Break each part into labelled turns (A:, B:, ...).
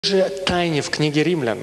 A: же тайне в книге Римлян,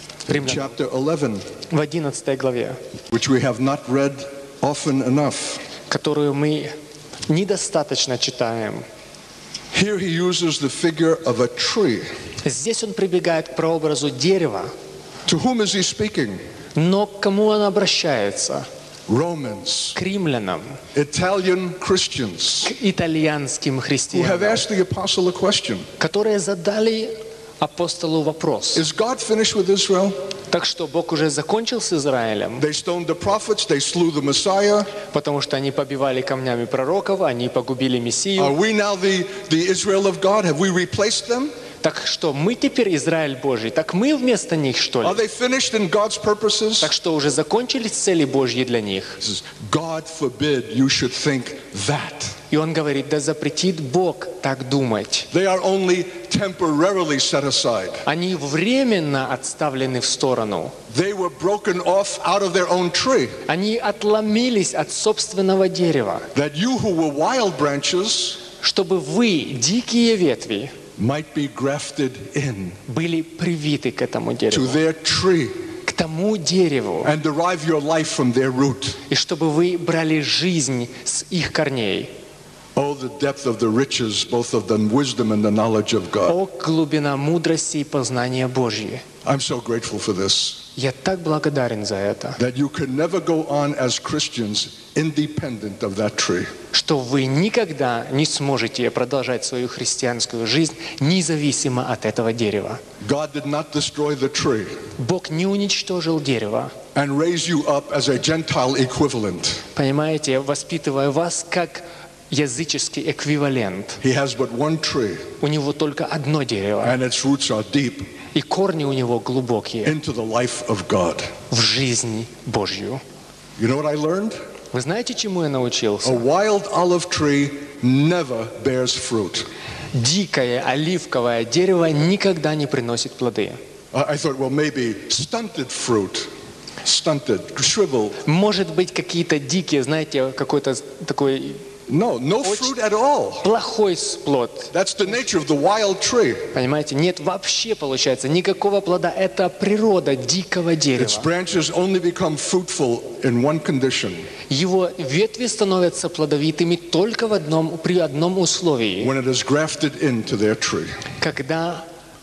B: chapter 11,
A: в 11 главе,
B: which we have not read often enough.
A: которую мы недостаточно читаем.
B: Here he uses the figure of a tree.
A: Здесь он прибегает к прообразу дерева.
B: To whom is he speaking?
A: Но к кому он обращается?
B: Romans,
A: К римлянам,
B: Italian Christians,
A: к итальянским
B: who have
A: христианам,
B: asked the apostle a question.
A: которые задали апостолу вопрос.
B: Is God finished with Israel?
A: Так что Бог уже закончил с Израилем,
B: They stoned the prophets, they slew the Messiah.
A: потому что они побивали камнями пророков, они погубили
B: Are
A: Мессию.
B: we now the Israel of God? Have we replaced them?
A: Так что мы теперь Израиль Божий, так мы вместо них, что
B: Are
A: ли?
B: they finished in God's purposes?
A: Так что уже закончились цели Божьи для них.
B: He says, God forbid you should think that.
A: И он говорит, да запретит Бог так думать.
B: They are only temporarily set aside.
A: Они временно отставлены в сторону.
B: They were broken off out of their own tree.
A: Они отломились от собственного дерева,
B: That you who were wild branches
A: чтобы вы, дикие ветви,
B: might be grafted in
A: были привиты к этому
B: to
A: дереву,
B: their tree
A: к тому дереву,
B: and derive your life from their root.
A: и чтобы вы брали жизнь с их корней.
B: Oh, the depth of the riches, both of the wisdom and the knowledge of God.
A: О, глубина мудрости и познания Божьи!
B: I'm so grateful for this.
A: Я так благодарен за это,
B: That you can never go on as Christians independent of that tree.
A: что вы никогда не сможете продолжать свою христианскую жизнь независимо от этого дерева.
B: God did not destroy the tree
A: Бог не уничтожил дерево,
B: and raise you up as a Gentile equivalent.
A: понимаете, воспитывая вас как языческий эквивалент.
B: He has but one tree,
A: У него только одно дерево,
B: and its roots are deep
A: и корни у него глубокие
B: into the life of God.
A: в жизнь Божью.
B: You know what I learned?
A: Вы знаете, чему я
B: A
A: научился?
B: wild olive tree never bears fruit.
A: Дикое оливковое дерево никогда не приносит плоды.
B: I thought, well, maybe stunted fruit, stunted, shriveled.
A: Может быть, какие-то дикие, знаете, какой-то такой
B: No fruit at all.
A: плохой плод.
B: That's the nature of the wild tree.
A: Понимаете, нет вообще, получается, никакого плода. Это природа дикого
B: Its
A: дерева.
B: branches only become fruitful in one condition,
A: Его ветви становятся плодовитыми только при одном условии,
B: when it is grafted into their tree,
A: когда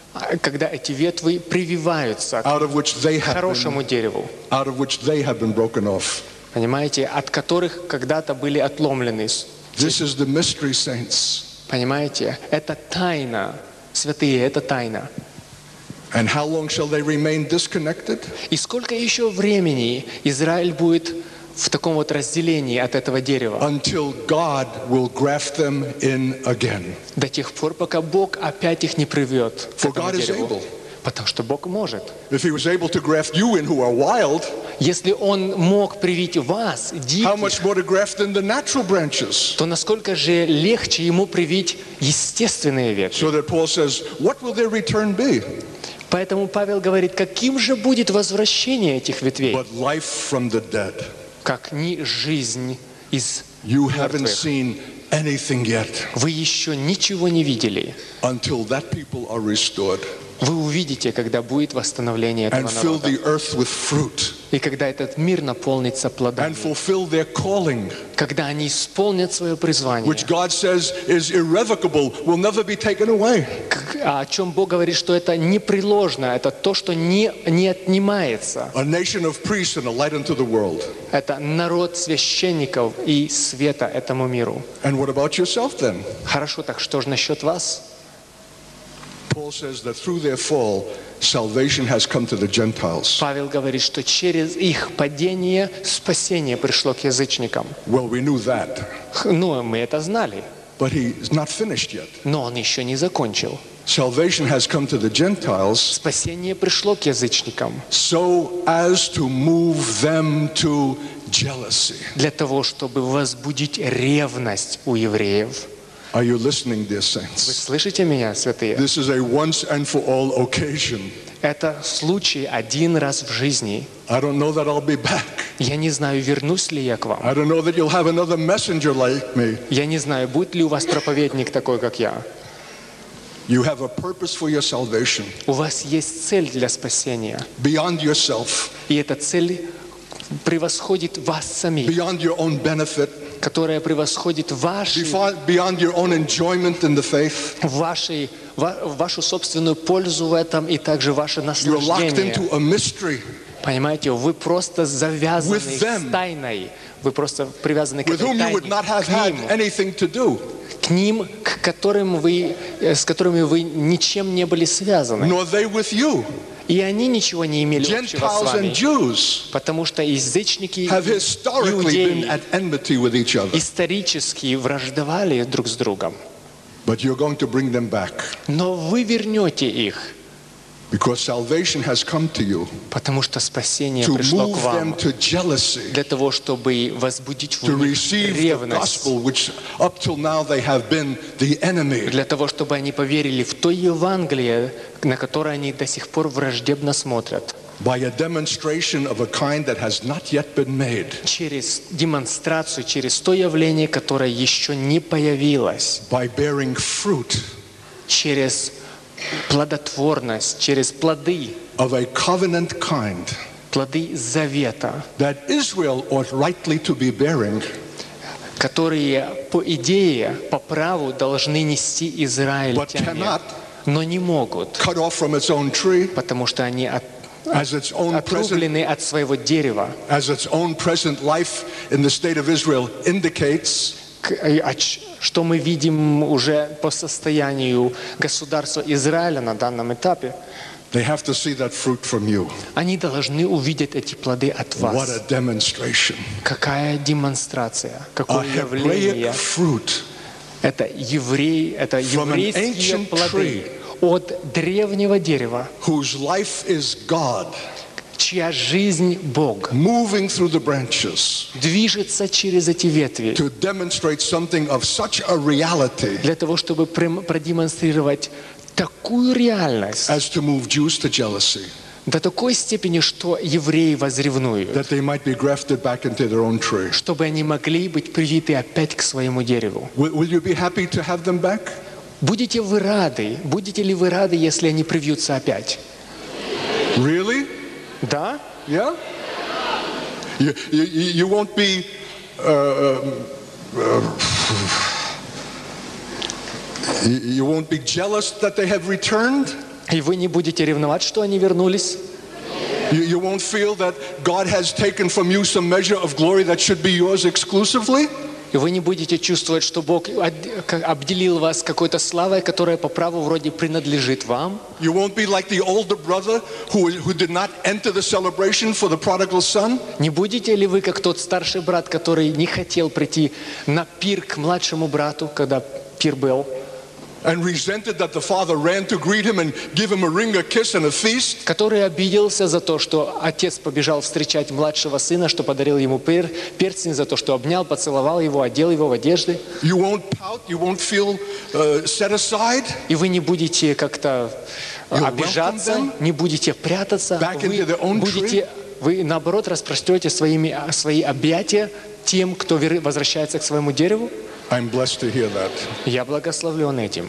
A: эти ветви прививаются
B: out of which they
A: к
B: have
A: хорошему дереву,
B: been broken off.
A: понимаете, от которых когда-то были отломлены.
B: This is the mystery, saints.
A: Понимаете, это тайна, святые, это тайна.
B: And how long shall they remain disconnected?
A: И сколько еще времени Израиль будет в таком вот разделении от этого дерева?
B: Until God will graft them in again.
A: До тех пор, пока Бог опять их не приведет к
B: For
A: этому
B: God is
A: дереву.
B: able.
A: Потому что Бог может.
B: If He was able to graft you in who are wild,
A: Если Он мог привить вас,
B: how
A: диких,
B: much more to graft in the natural branches?
A: то насколько же легче Ему привить естественные ветви.
B: So that Paul says, what will their return be?
A: Поэтому Павел говорит, каким же будет возвращение этих ветвей,
B: But life from the dead.
A: как ни жизнь из
B: You haven't
A: мертвых.
B: seen anything yet
A: Вы еще ничего не видели.
B: until that people are restored
A: Вы увидите, когда будет восстановление этого
B: and fill
A: народа.
B: the earth with fruit
A: И когда этот мир наполнится плодами.
B: and fulfill their calling,
A: Когда они исполнят свое призвание.
B: which God says is irrevocable, will never be taken away.
A: О чем Бог говорит, что это непреложно, это то, что не отнимается.
B: A nation of priests and a light unto the world.
A: Это народ священников и света этому миру.
B: And what about yourself then?
A: Хорошо, так что же насчет вас?
B: Paul says that through their fall, salvation has come to the Gentiles.
A: Павел говорит, что через их падение спасение пришло к язычникам.
B: Well, we knew that,
A: Ну, мы это знали,
B: but he's not finished yet.
A: но он еще не закончил.
B: Salvation has come to the Gentiles
A: Спасение пришло к язычникам
B: so as to move them to jealousy.
A: для того, чтобы возбудить ревность у евреев.
B: Are you listening, dear
A: Вы
B: saints?
A: слышите меня, святые?
B: This is a once and for all occasion.
A: Это случай один раз в жизни.
B: I don't know that I'll be back.
A: Я не знаю, вернусь ли я к вам.
B: I don't know that you'll have another messenger like me.
A: Я не знаю, будет ли у вас проповедник такой, как я.
B: You have a purpose for your salvation
A: У вас есть цель для спасения.
B: beyond yourself,
A: И эта цель превосходит вас самих,
B: beyond your own benefit,
A: которая превосходит
B: beyond your own enjoyment in the faith.
A: вашу собственную пользу в этом и также ваше
B: You're locked
A: наслаждение.
B: into a mystery
A: Понимаете, вы просто завязаны
B: With them.
A: с тайной. Вы просто привязаны к
B: with
A: этой
B: whom you would
A: тайне,
B: not have had anything to do,
A: к ним, с которыми вы ничем не были связаны.
B: nor they with you.
A: И они ничего не имели общего с
B: Gentiles and
A: вами.
B: Jews
A: Потому что язычники и
B: have historically been
A: иудеи
B: at enmity with each other.
A: исторически враждовали друг с другом.
B: But you're going to bring them back
A: Но вы вернете их,
B: because salvation has come to you
A: потому что спасение
B: to
A: пришло к
B: move them
A: вам
B: to jealousy,
A: для того, чтобы возбудить в
B: to
A: них
B: receive the
A: ревность,
B: gospel, which up till now they have been the enemy.
A: для того, чтобы они поверили в то Евангелие, на которое они до сих пор враждебно смотрят,
B: By a demonstration of a kind that has not yet been made.
A: через демонстрацию, через то явление, которое еще не появилось,
B: By bearing fruit
A: через плодотворность, через плоды,
B: of a covenant kind
A: плоды завета,
B: that Israel ought rightly to be bearing,
A: которые по идее, по праву должны нести
B: but
A: израильтяне,
B: cannot,
A: но не могут,
B: cut off from its own tree,
A: потому что они
B: as its own
A: отрублены от своего дерева.
B: present life in the state of Israel indicates.
A: Что мы видим уже по состоянию государства Израиля на данном этапе,
B: They have to see that fruit from you.
A: они должны увидеть эти плоды от
B: What
A: вас.
B: a demonstration.
A: Какая демонстрация,
B: A
A: какое явление.
B: Hebraic fruit
A: Это
B: From an
A: еврейские
B: ancient
A: плоды от древнего дерева,
B: whose life is God,
A: чья жизнь Бог,
B: moving through the branches
A: движется через эти ветви
B: to demonstrate something of such a reality
A: для того, чтобы продемонстрировать такую реальность
B: as to move Jews to jealousy,
A: до такой степени, что евреи возревнуют,
B: that they might be grafted back into their own tree.
A: чтобы они могли быть привиты опять к своему дереву.
B: Will you be happy to have them back?
A: Будете ли вы рады, если они привьются опять?
B: Really?
A: Да?
B: Yeah? You won't be you won't be jealous that they have returned?
A: И вы не будете ревновать, что они вернулись?
B: You won't feel that God has taken from you some measure of glory that should be yours exclusively?
A: И вы не будете чувствовать, что Бог обделил вас какой-то славой, которая по праву вроде принадлежит вам?
B: You won't be like the older brother who did not enter the celebration for the prodigal son?
A: Не будете ли вы, как тот старший брат, который не хотел прийти на пир к младшему брату, когда пир был,
B: And resented that the father ran to greet him and give him a ring, a kiss, and a feast?
A: который обиделся за то, что отец побежал встречать младшего сына, что подарил ему перстень, за то, что обнял, поцеловал его, одел его в одежды?
B: You won't pout, you won't feel set aside?
A: И вы не будете как-то обижаться,
B: welcome them
A: не будете прятаться,
B: back into their own
A: вы наоборот распрострете свои объятия тем, кто возвращается к своему дереву?
B: I'm blessed to hear that.
A: Я благословлен этим.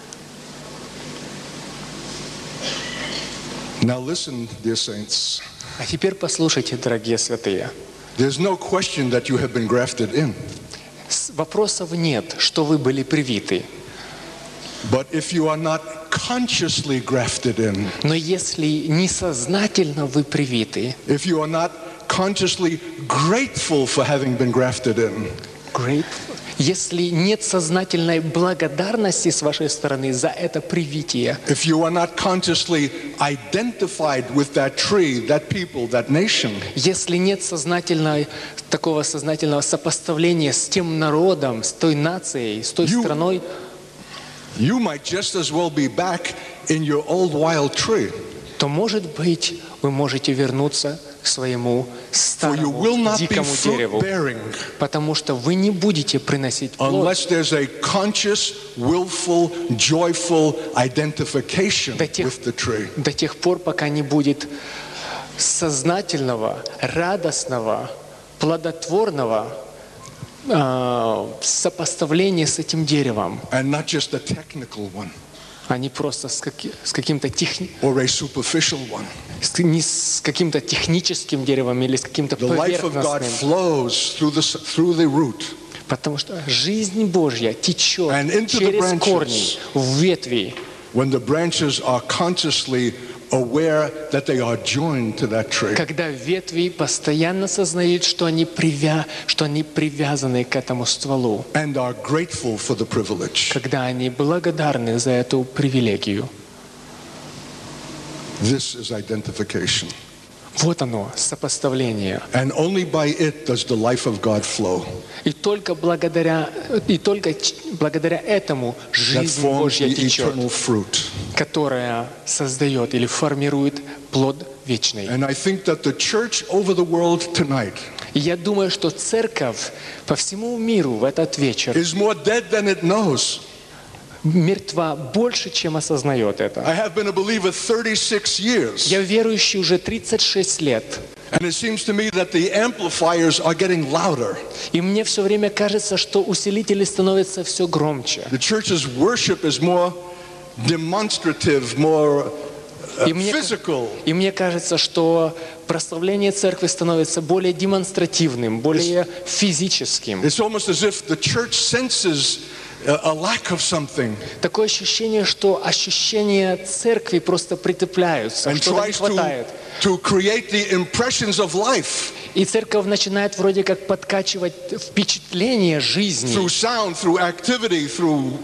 B: Now listen, dear saints.
A: А теперь послушайте, дорогие святые.
B: There's no question that you have been grafted in.
A: Вопросов нет, что вы были привиты.
B: But if you are not consciously grafted in,
A: Но если несознательно вы привиты,
B: if you are not consciously grateful for having been grafted in,
A: если нет сознательной благодарности с вашей стороны за это привитие,
B: if you are not consciously identified with that tree, that people, that nation,
A: если нет такого сознательного сопоставления с тем народом, с той нацией, с той страной,
B: you might just as well be back in your old wild tree.
A: то, может быть, вы можете вернуться к своему старому дикому дереву, потому что вы не будете приносить плод
B: Unless there's a conscious, willful, joyful identification with the tree.
A: до тех пор, пока не будет сознательного, радостного, плодотворного сопоставления с этим деревом.
B: And not just a technical one.
A: а не просто с каким-то
B: or a superficial one.
A: не с каким-то техническим деревом или с каким-то
B: The life of God
A: поверхностным.
B: flows through the root.
A: Потому что жизнь Божья течет
B: And into the
A: через
B: branches.
A: корни, в ветви.
B: When the branches are consciously aware that they are joined to that tree.
A: Когда ветви постоянно сознают, что они привязаны к этому стволу.
B: And are grateful for the privilege.
A: Когда они благодарны за эту привилегию.
B: This is identification.
A: Вот оно, сопоставление.
B: And only by it does the life of God flow.
A: И только благодаря этому
B: That
A: жизнь
B: forms
A: Божья
B: the
A: течет,
B: eternal fruit.
A: которая создает или формирует плод вечный.
B: And I think that the church over the world tonight
A: И я думаю, что церковь по всему миру в этот вечер
B: is more dead than it knows.
A: мертва больше, чем осознает это.
B: I have been a believer 36 years.
A: Я верующий уже 36 лет.
B: And it seems to me that the amplifiers are getting louder.
A: И мне все время кажется, что усилители становятся все громче.
B: The church's worship is more demonstrative, more physical.
A: И мне кажется, что прославление церкви становится более демонстративным, более физическим.
B: It's almost as if the church senses a lack of something.
A: Такое ощущение, что ощущения церкви просто притупляются,
B: And
A: что-то не
B: tries
A: хватает.
B: to create the impressions of life
A: И церковь начинает вроде как подкачивать впечатление жизни
B: through sound, through activity, through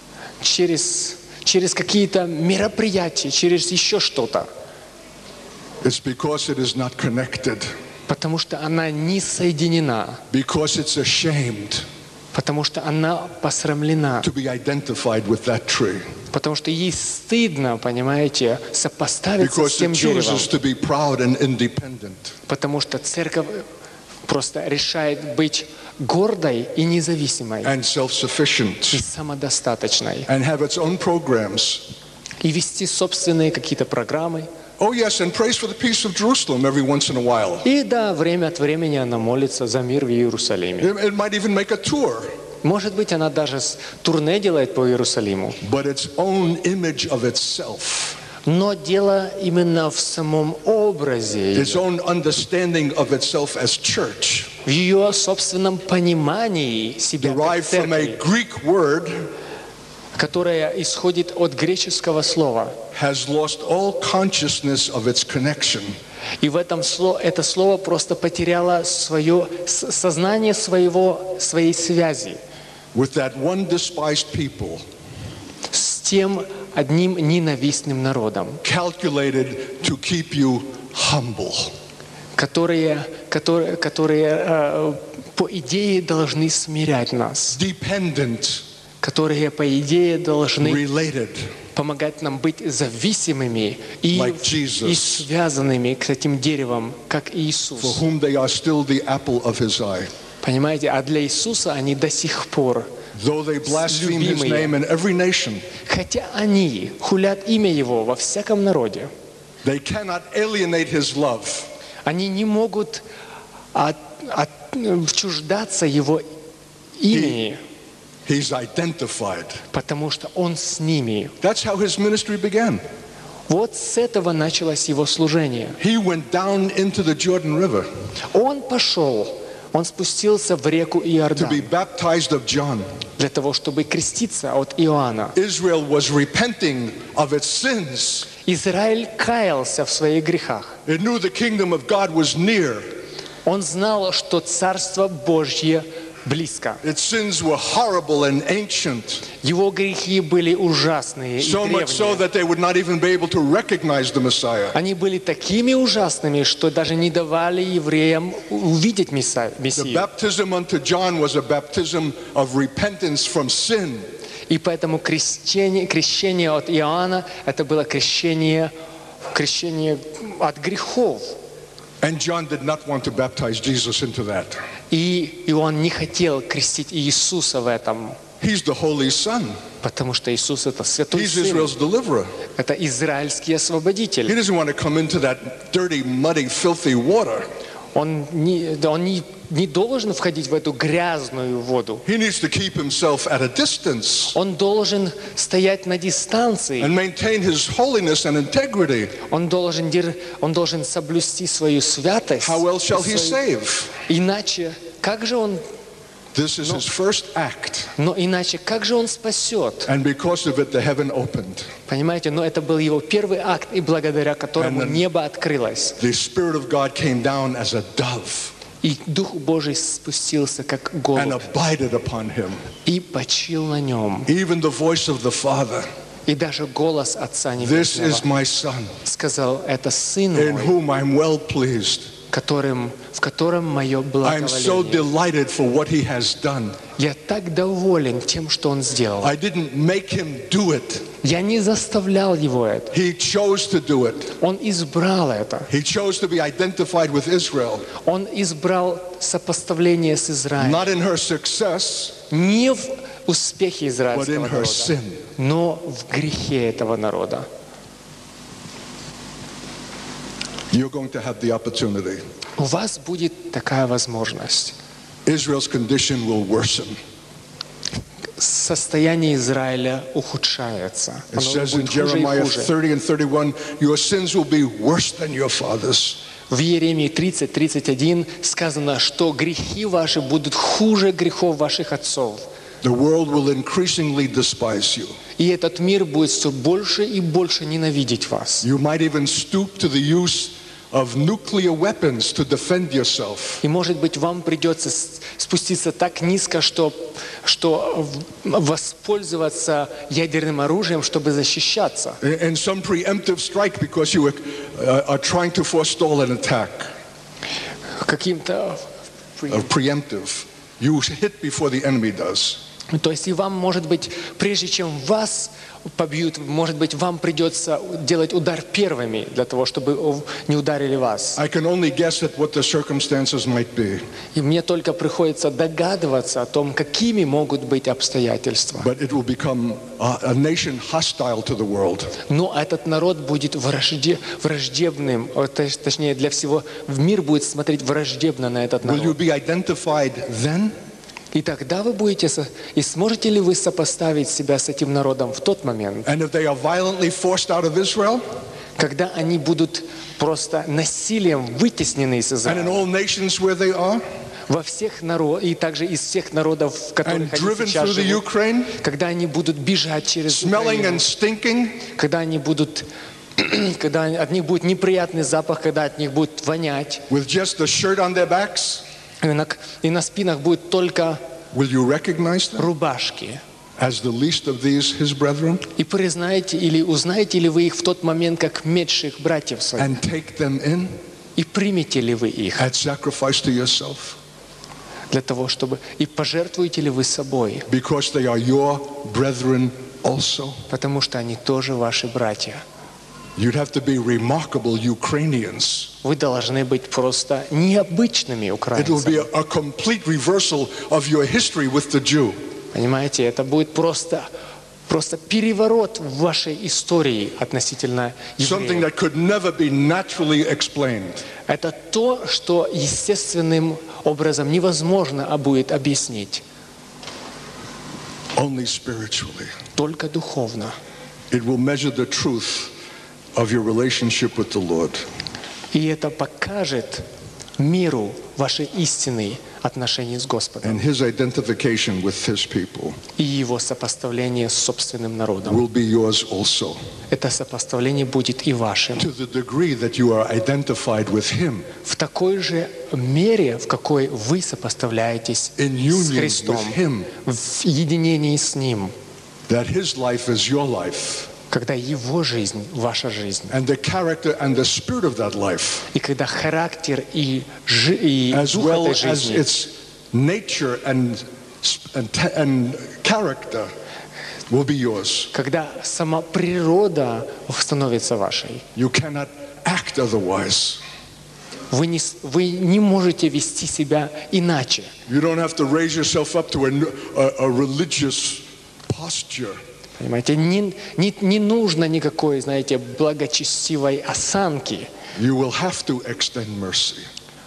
A: через какие-то мероприятия, через еще что-то.
B: It's because it is not connected.
A: Потому что она не соединена.
B: Because it's ashamed
A: Потому что она посрамлена.
B: to be identified with that tree.
A: Потому что ей стыдно, понимаете, сопоставиться с
B: Because
A: тем
B: it
A: деревом.
B: chooses to be proud and independent.
A: Потому что церковь просто решает быть гордой и независимой,
B: And
A: и
B: self-sufficient.
A: самодостаточной.
B: And have its own programs.
A: И вести собственные какие-то программы.
B: Oh yes, and praise for the peace of Jerusalem every once in a while.
A: И да, время от времени она молится за мир в Иерусалиме.
B: It might even make a tour.
A: Может быть, она даже турне делает по Иерусалиму.
B: But its own image of itself,
A: Но дело именно в самом образе,
B: its own understanding of itself as church,
A: в ее собственном понимании себя как
B: derived from a
A: церкви,
B: Greek word,
A: которое исходит от греческого слова.
B: has lost all consciousness of its connection
A: И в этом это слово просто потеряло сознание своей связи
B: with that one despised people,
A: с тем одним ненавистным народом,
B: calculated to keep you humble.
A: которые по идее должны смирять нас,
B: Dependent,
A: которые по идее должны
B: related,
A: помогать нам быть зависимыми и
B: Like Jesus.
A: связанными к этим деревам, как
B: for
A: Иисус.
B: whom they are still the apple of his eye.
A: Понимаете, а для Иисуса они до сих пор,
B: Though they blaspheme his
A: Любимые.
B: name in every nation,
A: хотя они хулят имя Его во всяком народе,
B: they cannot alienate his love.
A: они не могут отчуждаться Его имени,
B: He's identified.
A: потому что Он с ними.
B: That's how his ministry began.
A: Вот с этого началось Его служение.
B: He went down into the Jordan River
A: Он спустился в реку
B: to be
A: Иордан
B: baptized of John.
A: для того, чтобы креститься от Иоанна.
B: Israel was repenting of its sins.
A: Израиль каялся в своих грехах.
B: It knew the kingdom of God was near.
A: Он знал, что Царство Божье близко.
B: Its sins were horrible and ancient,
A: Его грехи были ужасные и
B: so much so
A: древние.
B: that they would not even be able to recognize the Messiah.
A: Они были такими ужасными, что даже не давали евреям увидеть
B: The
A: Мессию.
B: baptism unto John was a baptism of repentance from sin.
A: И поэтому крещение от Иоанна – это было крещение от грехов.
B: And John did not want to baptize Jesus into that.
A: И Иоанн не хотел крестить Иисуса в этом,
B: He's the Holy Son.
A: потому что Иисус – это Святой
B: He's
A: Сын,
B: Israel's deliverer.
A: это израильский
B: He
A: освободитель.
B: doesn't want to come into that dirty, muddy, filthy water.
A: Он не должен входить в эту грязную воду.
B: He needs to keep himself at a distance
A: Он должен стоять на дистанции.
B: and maintain his holiness and integrity.
A: Он должен соблюсти свою святость.
B: How else shall he save?
A: Иначе, как же он...
B: This is his first act.
A: Но иначе, как же он спасет?
B: And because of it, the heaven opened.
A: Понимаете, но это был его первый акт, и благодаря которому небо открылось.
B: The Spirit of God came down as a dove
A: И Дух Божий спустился, как
B: and
A: голубь,
B: abided upon him.
A: и почил на нем.
B: Even the voice of the Father.
A: И даже голос Отца
B: This is
A: Небесного
B: my Son,
A: сказал: это Сын
B: in
A: мой,
B: whom I'm well pleased.
A: в котором мое
B: I'm so
A: благоволение.
B: delighted for what he has done.
A: Я так доволен тем, что он сделал.
B: I didn't make him do it.
A: Я не заставлял его это.
B: He chose to do it.
A: Он избрал это.
B: He chose to be identified with Israel.
A: Он избрал сопоставление с Израилем.
B: Not in her success,
A: Не в успехе
B: but in
A: израильского
B: her
A: народа,
B: sin.
A: но в грехе этого народа.
B: You're going to have the opportunity.
A: У вас будет такая возможность.
B: Israel's condition will worsen.
A: Состояние Израиля ухудшается.
B: It
A: Оно
B: says in
A: будет хуже и
B: Jeremiah
A: хуже.
B: 30 and 31, your sins will be worse than your fathers.
A: В Иеремии 30:31 сказано, что грехи ваши будут хуже грехов ваших отцов.
B: The world will increasingly despise you.
A: И этот мир будет все больше и больше ненавидеть вас.
B: You might even stoop to the use of nuclear weapons to defend yourself.
A: И, может быть, вам придется спуститься так низко, что воспользоваться ядерным оружием, чтобы защищаться.
B: And some preemptive strike because you are trying to forestall an attack.
A: Каким-то...
B: Preemptive. You hit before the enemy does.
A: То есть и вам, может быть, прежде чем вас побьют, может быть, вам придется делать удар первыми, для того, чтобы не ударили вас.
B: I can only guess at what the circumstances might be.
A: И мне только приходится догадываться о том, какими могут быть обстоятельства.
B: But it will become a nation hostile to the world.
A: Но этот народ будет враждебным, точнее, для всего, мир будет смотреть враждебно на этот
B: Will you
A: народ.
B: be identified then?
A: И тогда вы будете, и сможете ли вы сопоставить себя с этим народом в тот момент,
B: And if they are violently forced out of Israel,
A: когда они будут просто насилием вытеснены из
B: and in
A: Израиля?
B: all nations where they are,
A: Во всех народах, и также из всех народов, в
B: and
A: которых они
B: driven
A: сейчас
B: through the
A: живут,
B: Ukraine,
A: когда они будут бежать через
B: smelling
A: Украину,
B: and stinking,
A: когда они будут, когда от них будет неприятный запах, когда от них будет вонять,
B: with just a shirt on their backs,
A: и на спинах будет только
B: will you recognize them
A: рубашки.
B: as the least of these his brethren
A: И признаете или узнаете ли вы их в тот момент как меньших братьев своих?
B: and take them in
A: И примете ли вы их
B: at sacrifice to yourself
A: для того, чтобы... И пожертвуете ли вы собой?
B: because they are your brethren also?
A: Потому что они тоже ваши братья.
B: You'd have to be remarkable Ukrainians.
A: Вы должны быть просто необычными
B: It will
A: украинцами.
B: be a complete reversal of your history with the Jew.
A: Понимаете, это будет просто переворот в вашей истории относительно
B: Something
A: евреев.
B: that could never be naturally explained.
A: Это то, что естественным образом невозможно будет объяснить.
B: Only spiritually.
A: Только духовно.
B: It will measure the truth of your relationship with the Lord.
A: И это покажет миру ваши истинные отношения с Господом
B: And his identification with his people
A: и его сопоставление с собственным народом.
B: will be yours also.
A: Это сопоставление будет и вашим.
B: To the degree that you are identified with him
A: В такой же мере, в какой вы сопоставляетесь
B: in
A: с
B: union
A: Христом,
B: with him,
A: в единении с Ним,
B: that his life is your life.
A: когда Его жизнь – ваша жизнь.
B: And the character and the spirit of that life,
A: И когда характер и
B: as
A: дух
B: well
A: этой
B: as
A: жизни,
B: its nature and character, will be yours.
A: когда сама природа становится вашей,
B: You cannot act otherwise.
A: вы не можете вести себя иначе.
B: You don't have to raise yourself up to a religious posture.
A: Понимаете, не нужно никакой, знаете, благочестивой осанки.
B: You will have to extend mercy.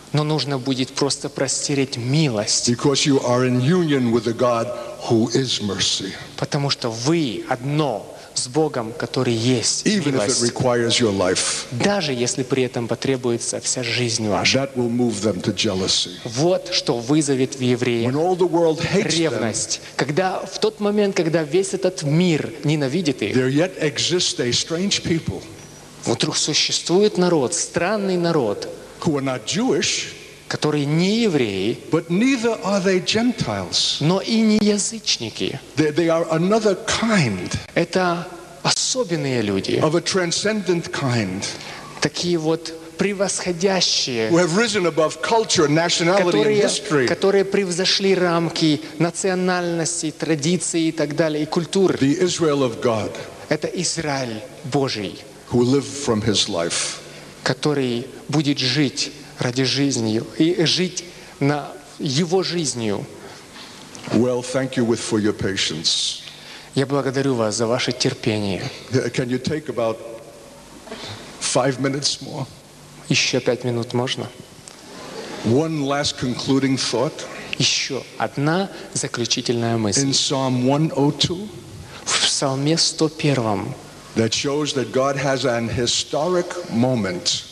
A: Но нужно будет просто простереть милость.
B: Because you are in union with a God who is mercy.
A: Потому что вы одно с Богом, который есть
B: Even if it
A: милость.
B: requires your life.
A: Даже если при этом потребуется вся жизнь ваша.
B: That will move them to jealousy.
A: Вот что вызовет в евреях
B: When all the world hates them,
A: ревность. Когда в тот момент, когда весь этот мир ненавидит их,
B: there yet exists a strange people
A: вдруг существует народ, странный народ,
B: who are not Jewish,
A: которые не евреи,
B: but neither are they Gentiles.
A: но и не язычники.
B: They are another kind,
A: Это особенные люди,
B: of a transcendent kind,
A: такие вот превосходящие,
B: who have risen above culture, nationality, and history.
A: которые превзошли рамки национальности, традиций и так далее, и культур.
B: The Israel of God,
A: Это Израиль Божий,
B: who lived from his life.
A: который будет жить ради жизни и жить на его жизнью.
B: Well, thank you for your patience.
A: Я благодарю вас за ваше терпение.
B: Can you take about 5 minutes more?
A: Еще 5 минут можно?
B: One last concluding thought.
A: Еще одна заключительная мысль.
B: In Psalm 102,
A: В Псалме 101
B: that shows that God has an historic moment.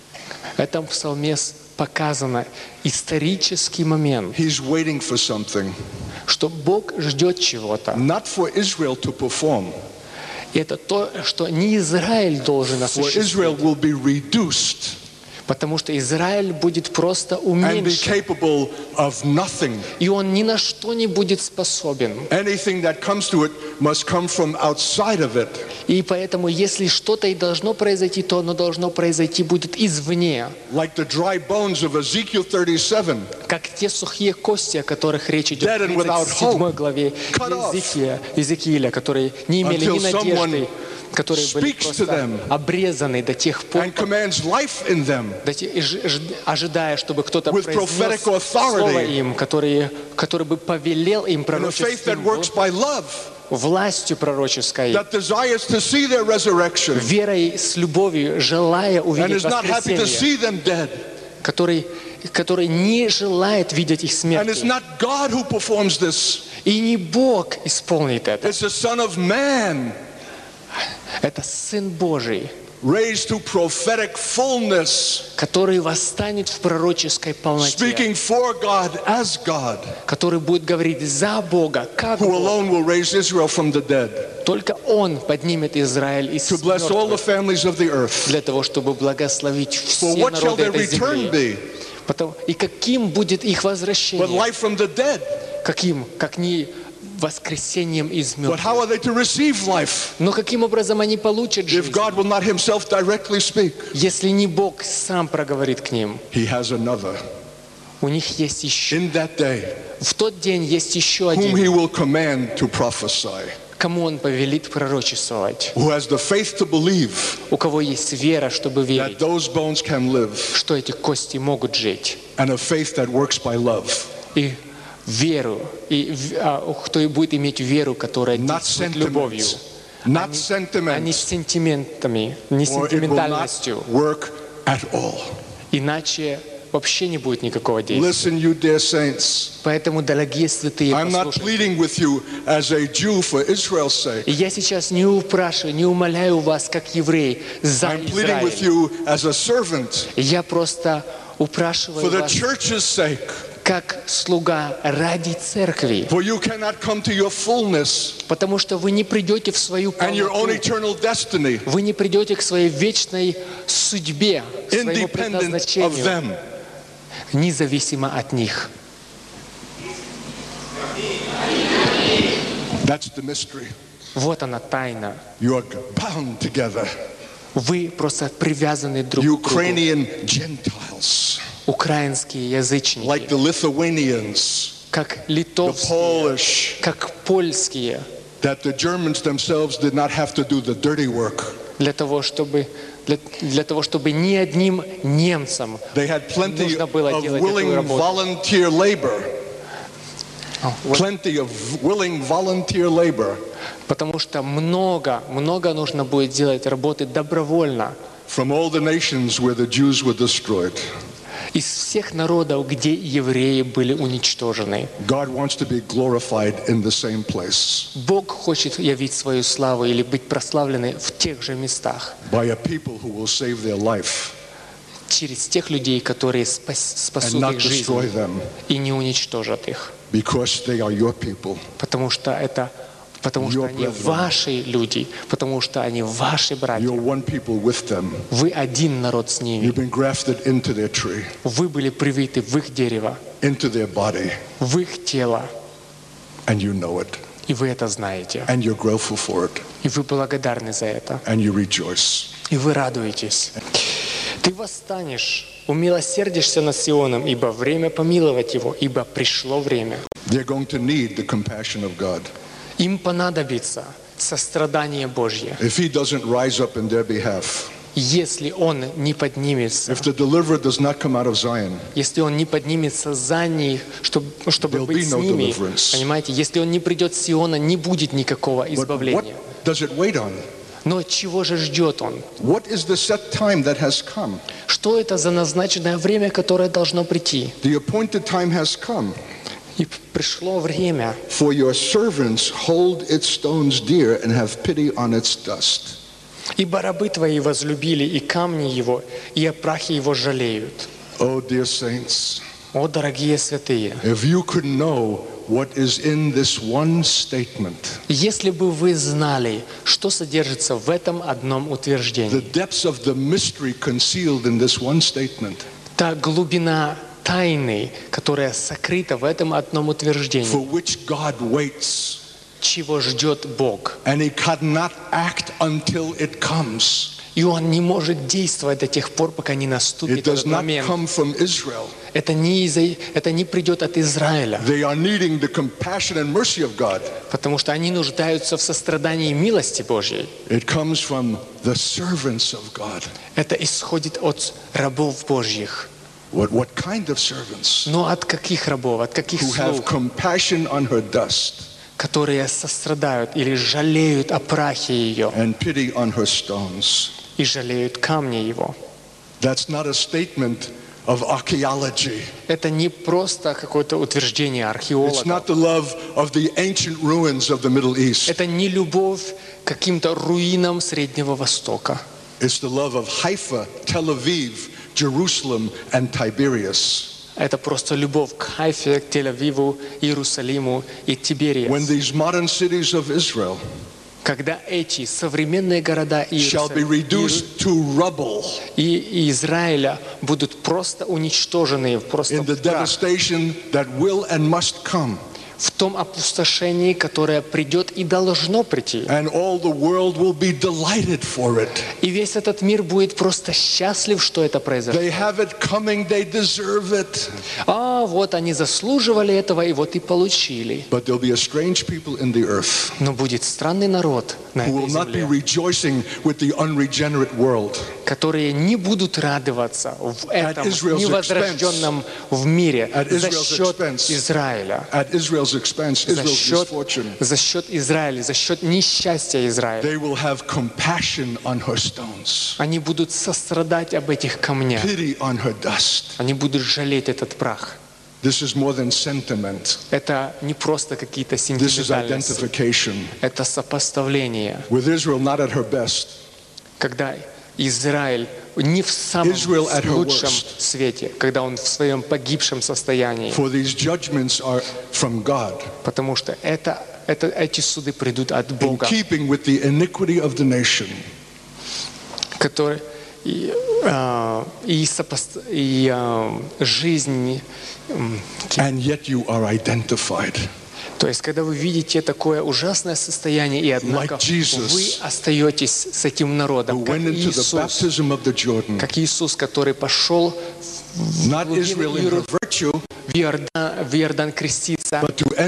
A: в этом псалме показано исторический момент,
B: He's waiting for something,
A: что Бог ждет чего-то.
B: not for Israel to perform,
A: И это то, что не Израиль должен
B: for Israel
A: осуществить,
B: will be reduced
A: потому что Израиль будет просто
B: and be
A: уменьшен,
B: capable of nothing.
A: и он ни на что не будет способен.
B: Anything that comes to it must come from outside of it.
A: И поэтому, если что-то и должно произойти, то оно должно произойти будет извне.
B: Like the dry bones of Ezekiel 37.
A: Как те сухие кости, о которых речь идет
B: Dead and
A: в
B: without
A: 37 главе
B: Cut off.
A: Езекииля, которые не имели
B: Until
A: ни надежды,
B: someone
A: которые были
B: speaks to
A: просто
B: them
A: обрезаны до тех пор,
B: And commands life in them
A: ожидая, чтобы кто-то
B: with
A: произнес
B: prophetic authority.
A: слово им, который бы повелел им
B: in a faith that
A: пророческим
B: works by love,
A: властью пророческой,
B: that desires to see their resurrection
A: верой с любовью, желая
B: and
A: увидеть
B: is not happy to
A: воскресение,
B: see them dead.
A: который не желает видеть их
B: And it's
A: смерти.
B: not God who performs this.
A: И не Бог исполнит это.
B: It's the Son of Man
A: Это Сын Божий,
B: raised to prophetic fullness,
A: который восстанет в пророческой полноте,
B: speaking for God as God,
A: который будет говорить за Бога, как
B: who
A: Бог.
B: alone will raise Israel from the dead,
A: Только Он поднимет Израиль из
B: to bless all the
A: мертвых
B: families of the earth.
A: для того, чтобы благословить
B: For
A: все
B: what shall
A: народы
B: their
A: этой
B: return
A: земли.
B: be?
A: И каким будет их
B: But
A: возвращение?
B: life from the dead.
A: Каким? Как не воскресением из
B: But
A: мертвых.
B: how are they to receive life
A: Но каким образом они получат
B: if
A: жизнь,
B: God will not himself directly speak?
A: если не Бог сам проговорит к ним?
B: He has another.
A: У них есть еще.
B: In that day,
A: В тот день есть еще
B: whom
A: один,
B: he will command to prophesy,
A: кому Он повелит пророчествовать,
B: who has the faith to believe
A: у кого есть вера, чтобы
B: that
A: верить,
B: those bones can live,
A: что эти кости могут жить,
B: and a faith that works by love,
A: и веру, кто и будет иметь веру, которая
B: not
A: действует любовью,
B: sentiments, not
A: а не
B: sentiments,
A: сентиментами, не
B: or it will not
A: сентиментальностью.
B: work at all.
A: Иначе вообще не будет никакого действия.
B: Listen, you dear saints,
A: Поэтому, дорогие святые,
B: I'm not
A: послушайте.
B: pleading with you as a Jew for Israel's sake.
A: И я сейчас не упрашиваю, не умоляю вас, как еврей, за
B: I'm pleading with
A: Израиль.
B: you as a servant
A: Я просто упрашиваю
B: for the
A: вас,
B: church's sake.
A: как слуга ради церкви,
B: For you cannot come to your fullness
A: потому что вы не придете в свою
B: and your own
A: полноту,
B: eternal destiny
A: вы не придете к своей вечной судьбе, к своему
B: independent of
A: предназначению,
B: them.
A: независимо от них.
B: That's the mystery.
A: Вот она тайна.
B: You are bound together.
A: Вы просто привязаны друг к другу.
B: Ukrainian Gentiles,
A: Украинские язычники,
B: like the Lithuanians,
A: как
B: the
A: литовские,
B: Polish,
A: как польские,
B: that the Germans themselves did not have to do the dirty work.
A: для того, чтобы ни одним немцам
B: They had plenty
A: нужно было
B: of
A: делать эту
B: willing
A: работу.
B: volunteer labor. Plenty of willing volunteer labor
A: Потому что много нужно будет делать работы добровольно
B: from all the nations where the Jews were destroyed.
A: Из всех народов, где евреи были уничтожены,
B: God wants to be glorified in the same place.
A: Бог хочет явить свою славу или быть прославленным в тех же местах.
B: By a people who will save their life.
A: Через тех людей, которые спасут их жизнь и не уничтожат их.
B: Because they are your people.
A: Потому что они ваши люди, потому что они ваши братья.
B: You're one people with them.
A: Вы один народ с ними.
B: You've been grafted into their tree.
A: Вы были привиты в их дерево,
B: into their body.
A: В их тело.
B: And you know it.
A: И вы это знаете.
B: And you're grateful for it.
A: И вы благодарны за это.
B: And you rejoice.
A: И вы радуетесь. Ты восстанешь, умилосердишься над Сионом, ибо время помиловать его, ибо пришло время.
B: They're going to need the compassion of God.
A: Им понадобится сострадание Божье.
B: If he doesn't rise up in their behalf.
A: Если он не поднимется,
B: if the deliverer does not come out of Zion,
A: если он не поднимется за них, чтобы быть с ними, понимаете, если он не придет с Сиона, не будет никакого избавления.
B: What does it wait on?
A: Но чего же ждет он?
B: What is the set time that has come?
A: Что это за назначенное время, которое должно прийти?
B: The appointed time has come.
A: И пришло время.
B: For your servants hold its stones dear and have pity on its dust.
A: Ибо рабы твои возлюбили и камни его, и о прахе его жалеют.
B: Oh, dear saints.
A: О, дорогие святые.
B: If you could know what is in this one statement.
A: Если бы вы знали, что содержится в этом одном утверждении.
B: The depths of the mystery concealed in this one statement.
A: Та глубина тайны, которая сокрыта в этом одном утверждении.
B: For which God waits.
A: Чего ждет Бог.
B: And he cannot act until it comes.
A: И он не может действовать до тех пор, пока не наступит этот момент. Это не придет от Израиля. Потому что они нуждаются в сострадании и милости Божьей. Это исходит от рабов Божьих.
B: What kind of servants?
A: Но от каких рабов, от каких слуг? Которые сострадают или жалеют о прахе ее и жалеют камни его. Это не просто какое-то утверждение археологов. Это не любовь к каким-то руинам Среднего Востока. Это просто любовь к Хайфе, к Тель-Авиву, Иерусалиму и Тибериасу. Когда эти современные города и Израиля будут просто уничтожены, просто в том опустошении, которое придет и должно прийти. И весь этот мир будет просто счастлив, что это произошло. А вот они заслуживали этого, и вот и получили. Но будет странный народ на этой земле, которые не будут радоваться в этом невозрожденном в мире за счет Израиля. За счет Израиля, за счет несчастья Израиля. Они будут сострадать об этих камнях. Они будут жалеть этот прах. Это не просто какие-то сентиментальности. Это сопоставление. Когда Израиль не в самом лучшем свете, когда он в своем погибшем состоянии. Потому что эти суды придут от Бога, который жизнь. То есть, когда вы видите такое ужасное состояние, и однако вы остаетесь с этим народом, как Иисус, который пошел в Иордан креститься,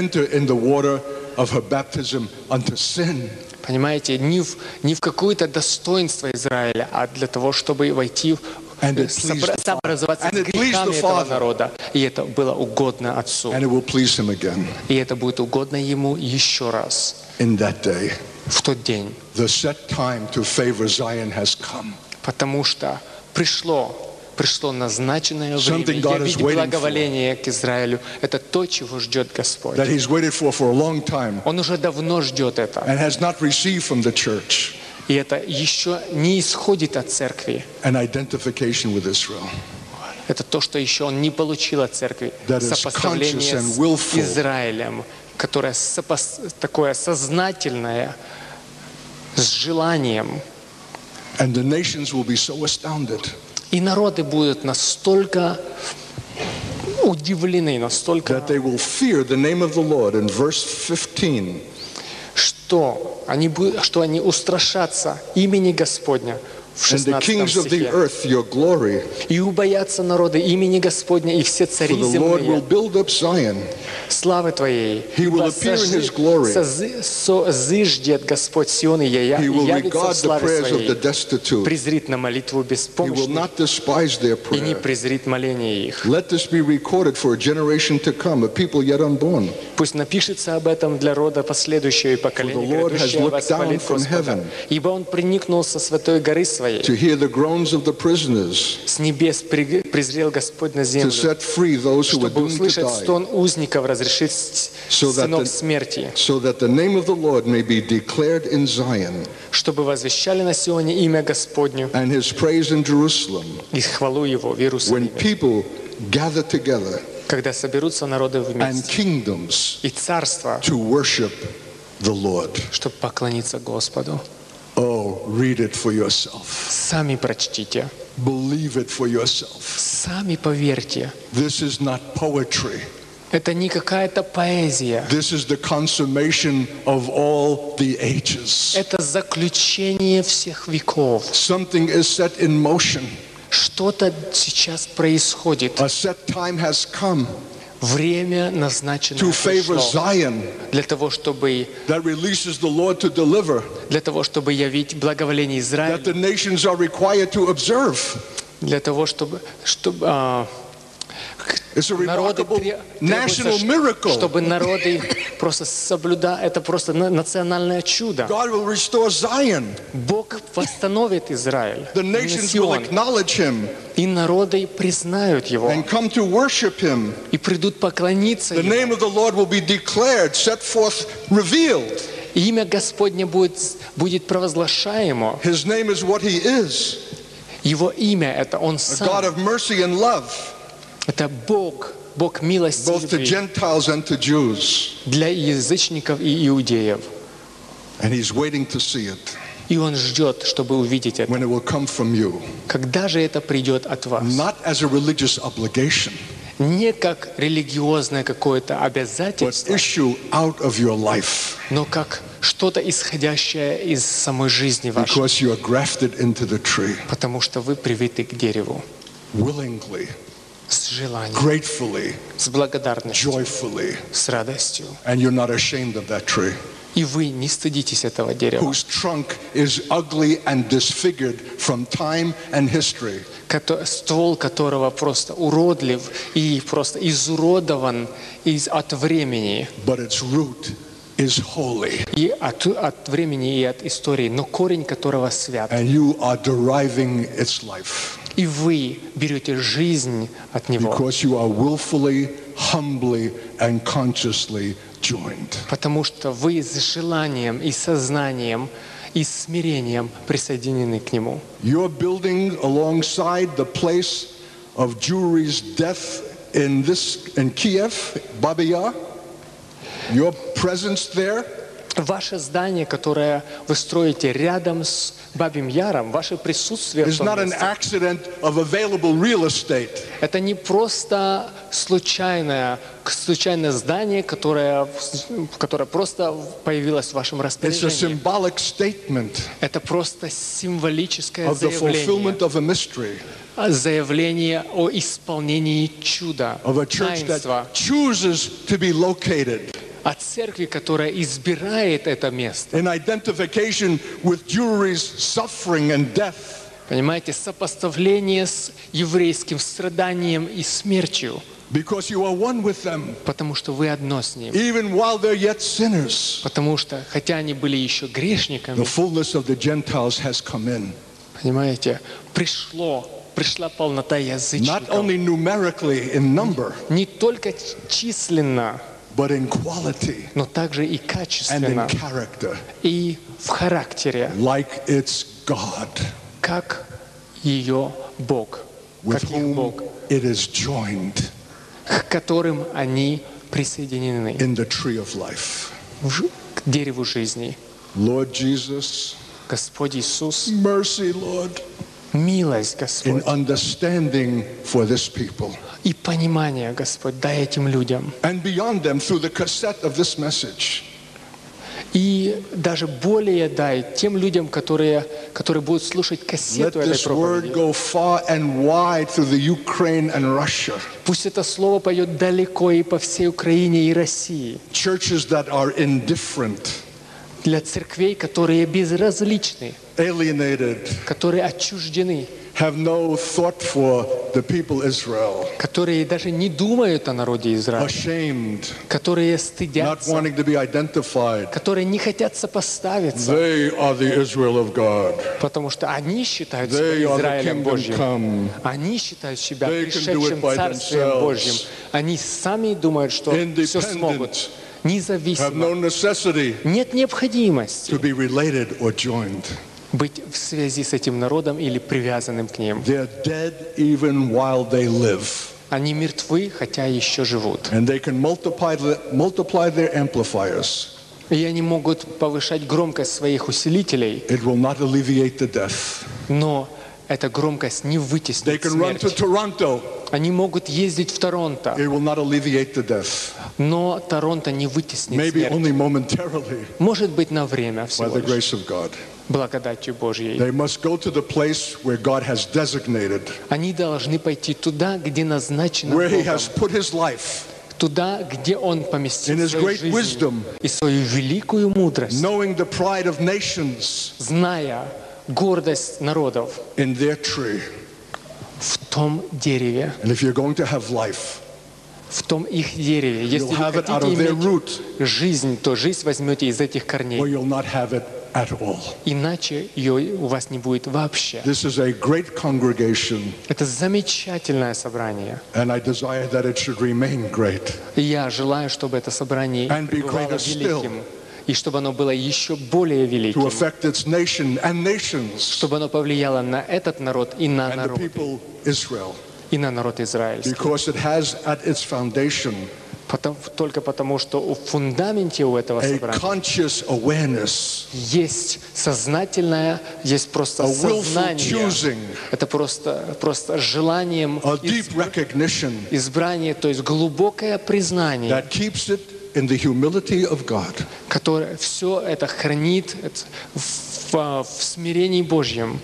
A: понимаете, не в какое-то достоинство Израиля, а для того, чтобы войти сообразоваться с грехами этого народа. И это было угодно Отцу. И это будет угодно Ему еще раз. В тот день. Потому что пришло пришло назначенное время. Я видел благоволение к Израилю. Это то, чего ждет Господь. Он уже давно ждет это. И это еще не исходит от церкви. Это то, что еще он не получил от церкви. Сопоставление с Израилем, которое такое сознательное, с желанием. И народы будут настолько удивлены, настолько, что они устрашатся имени Господня. В 16 стихе. «И убоятся народы имени Господня, и все цари земные славы Твоей, ибо созиждет Господь Сион, и явится в славе Своей, презрит на молитву беспомощных, и не презрит моление их». Пусть напишется об этом для рода последующего и поколения грядущего восхвалит Господа. Ибо Он приникнул со святой горы Своей,
B: to hear the groans of the prisoners,
A: с небес презрел Господь на землю,
B: to set free those who were
A: чтобы
B: doomed to
A: услышать
B: die,
A: стон узников, разрешить сынов смерти,
B: so that the name of the Lord may be declared in Zion,
A: чтобы возвещали на Сионе имя Господню
B: and His praise in Jerusalem.
A: и хвалу Его в Иерусалиме.
B: When people gather together,
A: когда соберутся народы
B: and
A: вместе,
B: kingdoms
A: и царства,
B: to worship the Lord.
A: чтобы поклониться Господу.
B: Oh, read it for yourself.
A: Сами прочтите.
B: Believe it for yourself.
A: Сами поверьте.
B: This is not poetry.
A: Это не какая-то поэзия.
B: This is the consummation of all the ages.
A: Это заключение всех веков.
B: Something is set in motion.
A: Что-то сейчас происходит.
B: A set time has come.
A: Время назначено
B: to favor Zion,
A: для того, чтобы
B: that releases the Lord to deliver,
A: для того, чтобы явить благоволение Израилю,
B: that the nations are required to observe.
A: Для того, чтобы
B: It's a remarkable national miracle.
A: Чтобы народы просто соблюдали, это просто национальное чудо.
B: God will restore Zion.
A: Бог восстановит Израиль.
B: The nations will acknowledge Him.
A: И народы признают Его.
B: And come to worship Him.
A: И придут поклониться
B: Ему. The name of the Lord will be declared, set forth, revealed.
A: Имя Господне будет провозглашаемо.
B: His name is what He is.
A: Его имя это Он сам.
B: A God of mercy and love.
A: Это Бог милости
B: both to Gentiles and to Jews.
A: Для язычников и иудеев.
B: And He's waiting to see it.
A: И Он ждет, чтобы увидеть это.
B: When it will come from you.
A: Когда же это придет от вас?
B: Not as a religious obligation.
A: Не как религиозное какое-то обязательство,
B: but issue out of your life.
A: Но как что-то исходящее из самой жизни вашей.
B: Because you are grafted into the tree.
A: Потому что вы привиты к дереву.
B: Willingly.
A: С желанием,
B: gratefully,
A: с благодарностью,
B: joyfully,
A: с радостью.
B: And you're not ashamed of that tree.
A: И вы не стыдитесь этого дерева.
B: Whose trunk is ugly and disfigured from time and history.
A: Ствол которого просто уродлив и просто изуродован от времени.
B: But its root is holy.
A: И от времени и от истории, но корень которого свят.
B: And you are deriving its life.
A: И вы берете жизнь от него.
B: Because you are willfully, humbly, and consciously joined.
A: Потому что вы с желанием и сознанием и смирением присоединены к нему.
B: You're building alongside the place of Jewry's death in Kiev, Babi Yar. Your presence there.
A: Ваше здание, которое вы строите рядом с Бабьим Яром, ваше присутствие в том месте, это не просто случайное здание, которое просто появилось в вашем распоряжении. Это просто символическое заявление о исполнении чуда, таинства. От церкви, которая избирает это место. Понимаете, сопоставление с еврейским страданием и смертью. Потому что вы одно с ним. Потому что, хотя они были еще грешниками, понимаете, пришло пришла полнота
B: not
A: язычников.
B: only numerically in number,
A: Не только численно,
B: but in quality
A: но также и
B: and in
A: качественно,
B: character,
A: и в характере,
B: like it's God,
A: как ее Бог,
B: with
A: как их
B: whom
A: Бог,
B: it is joined
A: к которым они присоединены,
B: in the tree of life.
A: к дереву жизни.
B: Lord Jesus,
A: Господь Иисус,
B: mercy, Lord,
A: милость,
B: in
A: Господь,
B: understanding for this people
A: и понимание, Господь, дай этим людям.
B: and beyond them through the cassette of this message.
A: И даже более дай тем людям, которые будут слушать
B: Let
A: кассету этой
B: this word
A: проповеди.
B: go far and wide through the Ukraine and Russia.
A: Пусть это слово пойдет далеко и по всей Украине и России.
B: Churches that are indifferent,
A: Для церквей, которые безразличны,
B: alienated,
A: которые отчуждены,
B: have no thought for the people Israel,
A: которые даже не думают о народе Израиля,
B: ashamed,
A: которые
B: not
A: стыдятся,
B: wanting to be identified.
A: которые не хотят сопоставиться,
B: They are the Israel of God.
A: потому что они считают себя
B: They are the
A: Израилем
B: kingdom
A: Божьим.
B: come.
A: Они считают себя
B: They can do it
A: пришедшим
B: by
A: Царствием
B: themselves.
A: Божьим. Они сами думают, что все смогут.
B: Independent, have
A: Независимо.
B: no necessity
A: Нет необходимости
B: to be related or joined.
A: быть в связи с этим народом или привязанным к ним.
B: They're dead even while they live.
A: Они мертвы, хотя еще живут.
B: And they can multiply their amplifiers.
A: И они могут повышать громкость своих усилителей,
B: It will not alleviate the death.
A: но эта громкость не
B: They
A: вытеснит
B: can run to
A: смерть.
B: Toronto.
A: Они могут ездить в Торонто,
B: It will not alleviate the death.
A: но Торонто не вытеснит
B: Maybe
A: смерть.
B: only momentarily
A: Может быть, на время
B: by
A: всего
B: the
A: лишь,
B: grace of God.
A: благодатью Божьей.
B: They must go to the place where God has designated,
A: Они должны пойти туда, где назначено
B: where He
A: Богом,
B: has put His life,
A: туда, где Он поместил
B: in His
A: свою
B: great
A: жизнь
B: wisdom,
A: и свою великую мудрость,
B: knowing the pride of nations
A: зная гордость народов
B: in their tree.
A: в том дереве,
B: And if you're going to have life,
A: в том их дереве. Если
B: you'll
A: вы
B: have it out
A: хотите
B: of their
A: иметь
B: root,
A: жизнь, то жизнь возьмете из этих корней.
B: or you'll not have it at all.
A: Иначе ее у вас не будет вообще.
B: This is a great congregation,
A: Это замечательное собрание.
B: and I desire that it should remain great.
A: И я желаю, чтобы это собрание
B: And be
A: пребывало
B: greater still.
A: великим. И чтобы оно было еще более
B: To
A: великим.
B: affect its nation and nations
A: Чтобы оно повлияло на этот народ и на
B: and the
A: народ,
B: people Israel,
A: и на народ израильский.
B: because it has at its foundation
A: Только потому, что в фундаменте у этого
B: a
A: собрания
B: conscious awareness,
A: есть сознательное, есть просто
B: a willful
A: сознание.
B: choosing,
A: Это просто желанием
B: a deep recognition
A: избрание, то есть глубокое признание,
B: that keeps it in the humility of God.
A: которое все это хранит в смирении Божьем.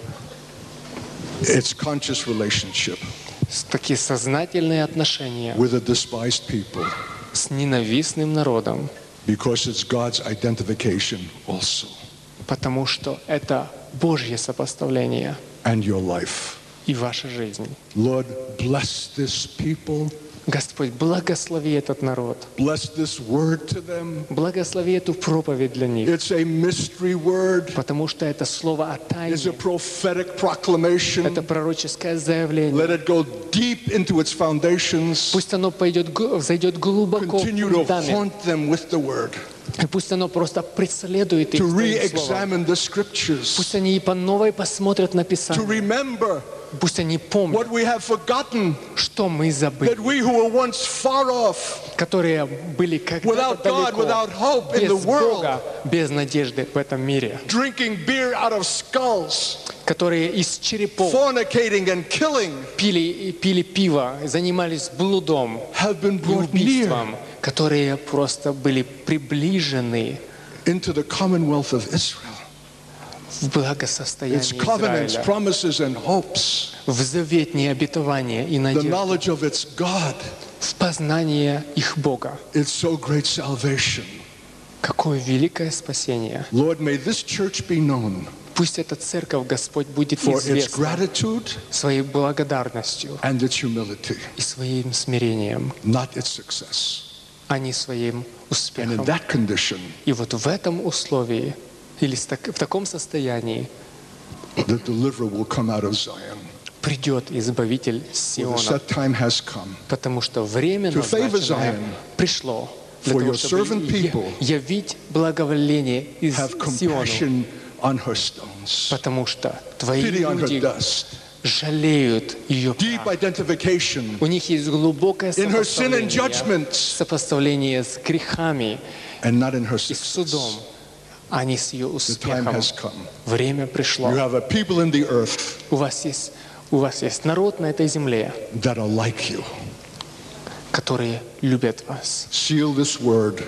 B: Its conscious relationship
A: Такие сознательные отношения
B: with a despised people,
A: с ненавистным народом,
B: because it's God's identification also,
A: потому что это Божье сопоставление
B: and your life.
A: и ваша жизнь.
B: Lord, bless this people,
A: Господь, благослови этот народ,
B: bless this word to them.
A: благослови эту проповедь для них,
B: It's a mystery word,
A: потому что это слово о тайне,
B: it's a prophetic proclamation.
A: это пророческое заявление.
B: Let it go deep into its foundations.
A: Пусть оно взойдет глубоко в
B: Continue to
A: фундамент,
B: haunt them with the word,
A: и пусть оно просто преследует их
B: to
A: своим словом.
B: re-examine the scriptures,
A: Пусть они и по новой посмотрят на
B: to
A: Писание.
B: remember
A: Пусть они помнят,
B: what we have forgotten,
A: что мы забыли,
B: that we who were once far off,
A: которые были когда-то
B: without God,
A: далеко,
B: without hope in the
A: без
B: world,
A: Бога, без надежды в этом мире,
B: drinking beer out of skulls,
A: которые из черепов
B: fornicating and killing,
A: пили пиво, занимались блудом
B: have been
A: и
B: brought near
A: убийством, которые просто были приближены
B: into the commonwealth of Israel.
A: в благосостояние
B: Its covenants,
A: Израиля,
B: promises, and hopes,
A: в заветные обетования и
B: the
A: надежды,
B: knowledge of its God,
A: в познание их Бога.
B: its so great salvation.
A: Какое великое спасение!
B: Lord, may this church be known
A: Пусть эта церковь, Господь, будет
B: for its
A: известна
B: gratitude
A: своей благодарностью
B: and its humility,
A: и своим смирением,
B: not its success.
A: а не своим
B: And in
A: успехом.
B: that condition,
A: И вот в этом условии, или в таком состоянии,
B: the deliverer will come out of Zion.
A: придет Избавитель с
B: For the
A: Сиона,
B: set time has come
A: потому что время
B: to favor
A: назначенное
B: Zion,
A: пришло для
B: for
A: того,
B: your
A: чтобы
B: servant people
A: явить благоволение из
B: have
A: Сиону,
B: compassion on her stones,
A: потому что Твои
B: pity on her
A: люди
B: dust,
A: жалеют ее
B: deep
A: прах.
B: identification
A: У них есть глубокое
B: in her sin and
A: сопоставление,
B: judgments,
A: сопоставление с грехами
B: and not in her
A: и с судом,
B: success.
A: а не с ее
B: The time
A: успехом.
B: has come.
A: Время
B: You
A: пришло.
B: have a people in the earth
A: У вас есть народ на этой земле,
B: that are like you.
A: которые любят вас.
B: Seal this word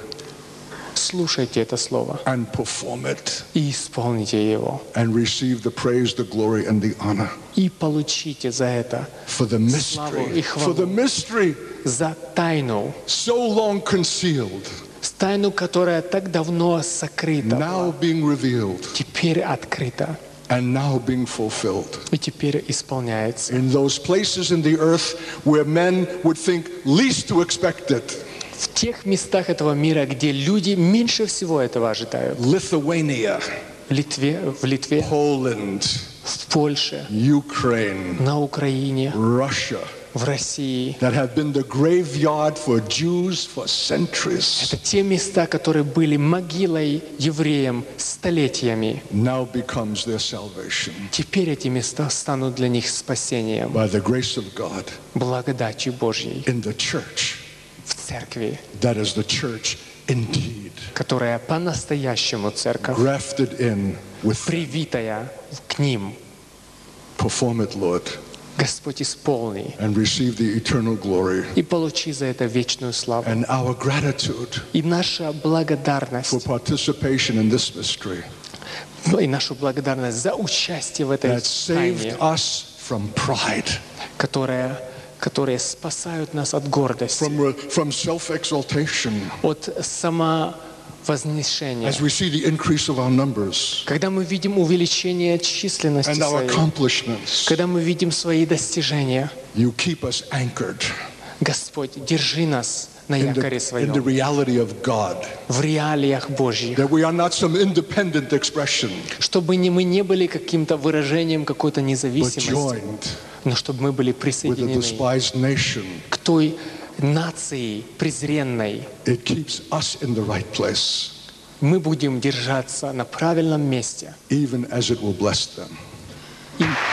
A: Слушайте это слово
B: and perform it
A: и исполните его.
B: and receive the praise, the glory, and the honor
A: И получите за это,
B: for the mystery,
A: и
B: for the
A: хвалу.
B: mystery
A: За тайну,
B: so long concealed,
A: тайну, которая так давно сокрыта,
B: now being revealed
A: теперь открыта
B: and now being fulfilled.
A: и теперь исполняется.
B: In those places in the earth where men would think least to expect it,
A: В тех местах этого мира, где люди меньше всего этого ожидают.
B: Lithuania,
A: В Литве,
B: Poland,
A: в Польше,
B: Ukraine,
A: на Украине,
B: Russia,
A: в России.
B: that have been the graveyard for Jews for centuries,
A: Это те места, которые были могилой евреям столетиями.
B: now becomes their salvation
A: Теперь эти места станут для них спасением,
B: by the grace of God
A: благодатью Божьей
B: in the church
A: в церкви,
B: that is the church indeed,
A: которая по-настоящему церковь,
B: grafted in with.
A: привитая к ним.
B: Perform it, Lord,
A: Господь, исполни
B: and receive the eternal glory.
A: и получи за это вечную славу.
B: And our gratitude
A: И наша благодарность,
B: for participation in this mystery
A: и нашу благодарность за участие в этой
B: that saved
A: тайне,
B: us from pride,
A: которые спасают нас от гордости,
B: from self-exaltation,
A: от самовознесения.
B: as we see the increase of our numbers
A: Когда мы видим увеличение численности
B: and our
A: своей,
B: accomplishments.
A: когда мы видим свои достижения,
B: You keep us anchored
A: Господь, держи нас на
B: in
A: якоре
B: the
A: своем,
B: reality of God,
A: в реалиях Божьих,
B: that we are not some independent expression,
A: чтобы мы не были каким-то выражением какой-то
B: but
A: независимости,
B: joined
A: но чтобы мы были
B: with a
A: присоединены
B: despised nation.
A: к той нации презренной.
B: It keeps us in the right place,
A: Мы будем держаться на правильном месте,
B: even as it will bless them.
A: и